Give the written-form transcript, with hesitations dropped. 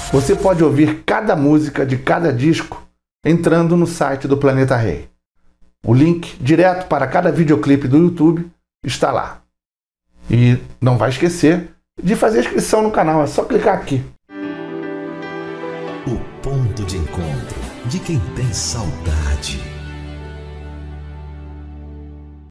Você pode ouvir cada música de cada disco entrando no site do Planeta Rei. O link direto para cada videoclipe do YouTube está lá. E não vai esquecer de fazer inscrição no canal, é só clicar aqui. O ponto de encontro de quem tem saudade.